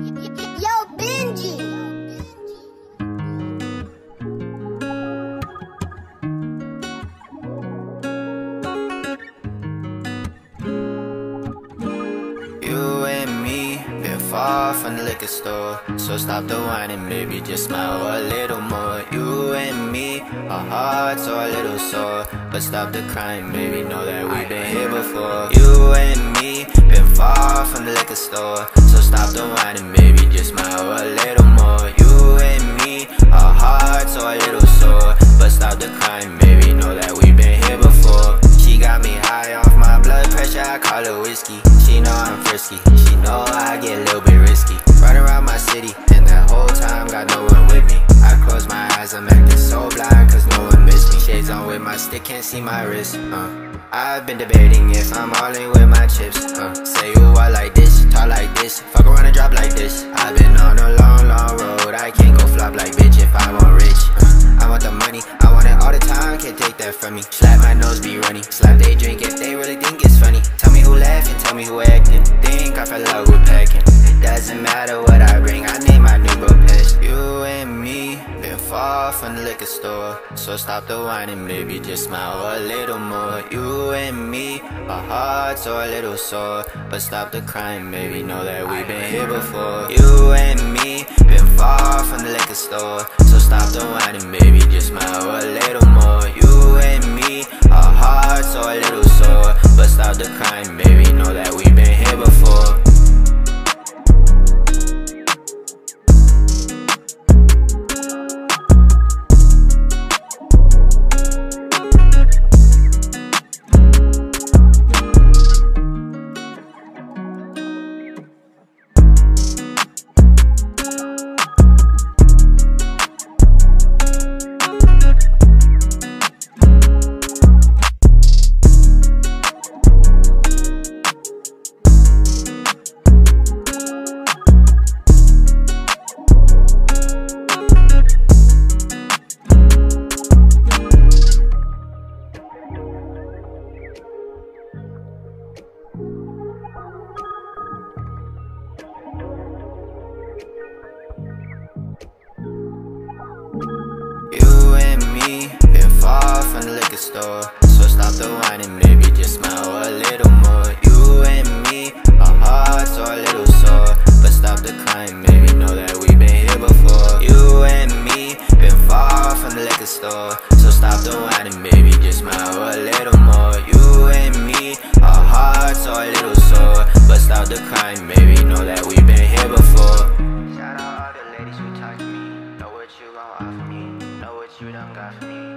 Yo, Benji! You and me been far from the liquor store, so stop the wine and maybe just smile a little more. You and me, our hearts are a little sore, but stop the crying, baby, know that we've been here before. You and me been far from the liquor store, so stop the wine and maybe just smile a little more. You and me, our hearts are a little sore, but stop the crying, baby, know that we've been here before. She got me high off my blood pressure, I call her whiskey. She know I'm frisky, she know I get a little bit risky. Run around my city, and that whole time got no one with me. I close my eyes, I'm acting so blind, cause no one missed me. Shades on with my stick, can't see my wrist, I've been debating if I'm all in with my chips, Say you are like this, talk like this, fuck around and drop like this. I've been on a long, long road, I can't go flop like bitch if I want rich. I want the money, I want it all the time, can't take that from me. Slap my nose, be runny, slap they drink if they really think it's funny. Tell me who laughing, tell me who acting, think I fell love with packing. It doesn't matter what I bring, I name my new bro pest. You and me been far from the liquor store, so stop the wine and maybe just smile a little more. You and me, our hearts are a little sore, but stop the crying, maybe know that we've been here before. You and me been far from the liquor store, so stop the wine and maybe just smile a little more. You and me, our hearts are a little sore, but stop the crying, maybe know that we've been here before. You and me been far from the liquor store, so stop the wine and maybe just smile a little more. You and me, our hearts are a little sore, but stop the crying, maybe know that we've been here before. You and me been far from the liquor store, so stop the wine and maybe just smile a little more. You and me, our hearts are a little sore, but stop the crying, maybe know that we've been here before. Shout out all the ladies who talk to me, know what you gon' offer me, know what you done got for me.